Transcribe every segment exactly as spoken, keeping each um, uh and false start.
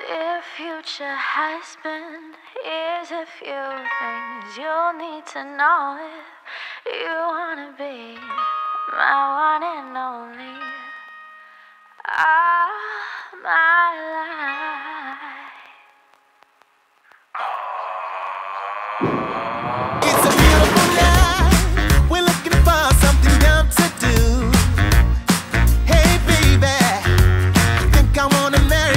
Dear future husband, here's a few things you'll need to know if you wanna be my one and only. Ah, my life. It's a beautiful night. We're looking for something dumb to do. Hey baby, I think I wanna marry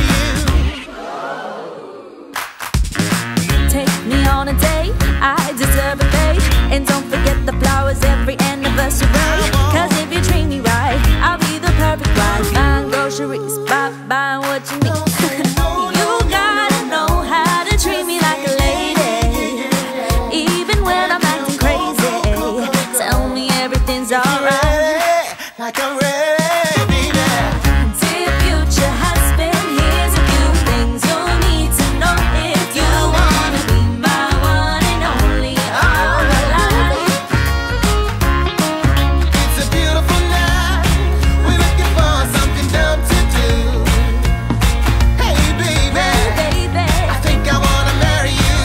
you. Take me on a date, I deserve a date. And don't forget the flowers every anniversary. Cause if you treat me right, I'll be the perfect wife. Buying groceries, buy, buy what you need. You gotta know how to treat me like a lady. Even when I'm acting crazy, tell me everything's alright. Like I'm ready, baby. Dear future husband, here's a few things you'll need to know if you wanna be my one and only all my life. It's a beautiful night. We're looking for something dumb to do. Hey baby, Hey, baby. I think I wanna marry you.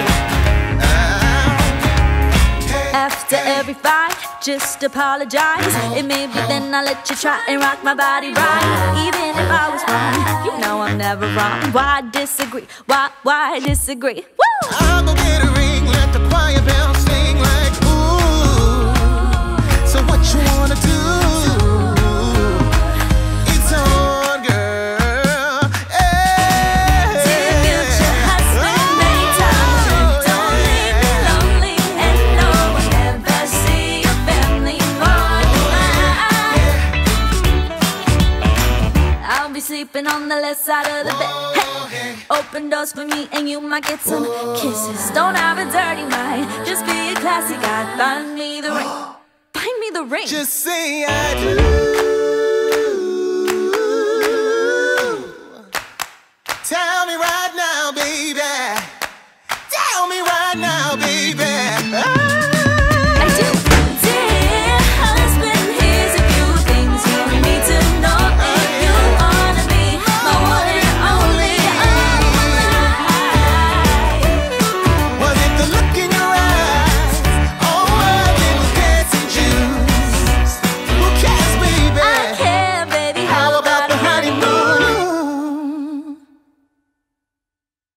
Oh. Hey, After every fight, just apologize. It may be then I'll let you try and rock my body right. Even if I was wrong, you know I'm never wrong. Why disagree? Why, why disagree? Woo! I'll go get a ring, let the choir bells sing like ooh. So what you wanna do? It's on, girl. Hey. Dear future husband, many times don't leave me lonely, and no one ever see your family more than I. I'll be sleeping on the left side of the bed. Hey. Open doors for me and you might get some kisses. Don't have a dirty mind, just be a classy guy. Find me the ring, find me the ring. Just say I do.